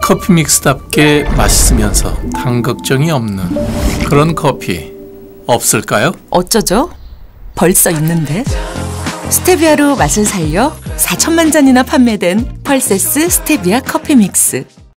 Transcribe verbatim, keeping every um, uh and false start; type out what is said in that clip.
커피 믹스답게 맛있으면서 당 걱정이 없는 그런 커피 없을까요? 어쩌죠? 벌써 있는데. 스테비아로 맛을 살려 사천만 잔이나 판매된 펄세스 스테비아 커피 믹스.